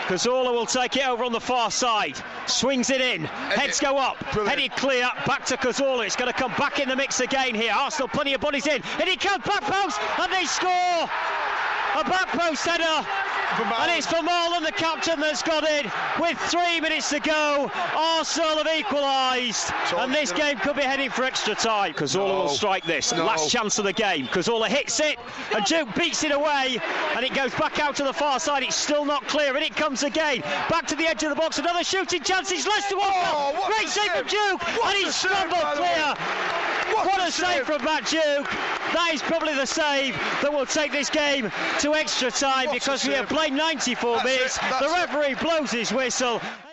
Cazorla will take it over on the far side. Swings it in. Heads go up. Brilliant. Headed clear. Back to Cazorla. It's going to come back in the mix again here. Arsenal, plenty of bodies in. And he comes back post. And they score. A back post header. And it's Vermaelen, the captain, that's got it. With 3 minutes to go, Arsenal have equalised. And this game could be heading for extra time. Cazorla will strike this. Last chance of the game. Cazorla hits it. And Duke beats it away. And it goes back out to the far side. It's still not clear. And it comes again. Back to the edge of the box. Another shooting chance. It's Leicester. Great save from Duke. And he's scrambled clear. What a save from Matt Duke. That is probably the save that will take this game to extra time, because we have played 94 minutes. The referee blows his whistle.